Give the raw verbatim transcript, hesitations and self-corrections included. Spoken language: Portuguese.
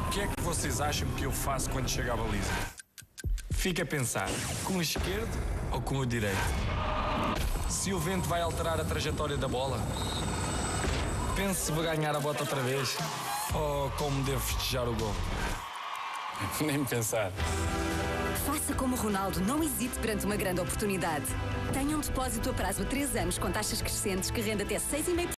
O que é que vocês acham que eu faço quando chego à baliza? Fica a pensar, com o esquerdo ou com o direito? Se o vento vai alterar a trajetória da bola? Penso se vou ganhar a bota outra vez ou como devo festejar o gol. Nem pensar. Faça como o Ronaldo, não hesite perante uma grande oportunidade. Tenha um depósito a prazo de três anos com taxas crescentes que rende até seis vírgula cinco